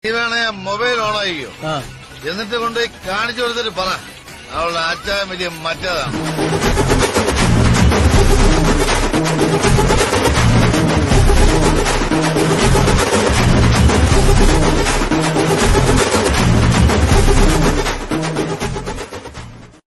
വേണേ മൊബൈൽ ഓണായിക്കോ, എന്നിട്ട് കൊണ്ട് കാണിച്ചു കൊടുത്തിട്ട് പറ അവളുടെ അച്ഛൻ വലിയ മറ്റേതാണ്.